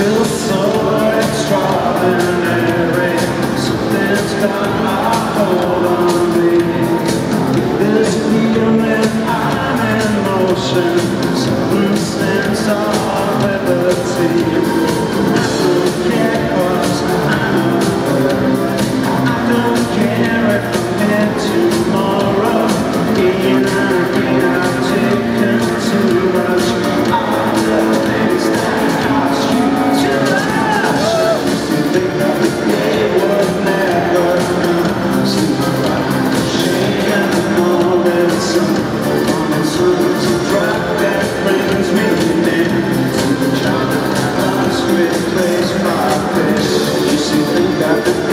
so extraordinary. Something's got a hold on me. This feeling I'm in motion, sudden sense of liberty. I don't care 'cause I'm aware. I don't care if I'm here tomorrow. Again and again I've taken too much of the things that cost you too much. You think that the day would never come. See my life shaking all this sun. To drop that brings me in to the job. Lost with place like this. You see, think that the